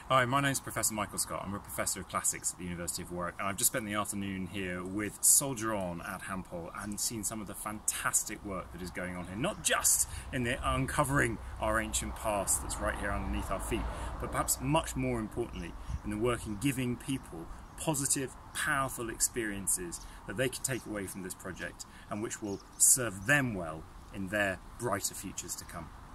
Hi, my name is Professor Michael Scott. I'm a Professor of Classics at the University of Warwick, and I've just spent the afternoon here with Soldier On at Hampole and seen some of the fantastic work that is going on here, not just in the uncovering our ancient past that's right here underneath our feet, but perhaps much more importantly in the work in giving people positive, powerful experiences that they can take away from this project and which will serve them well in their brighter futures to come.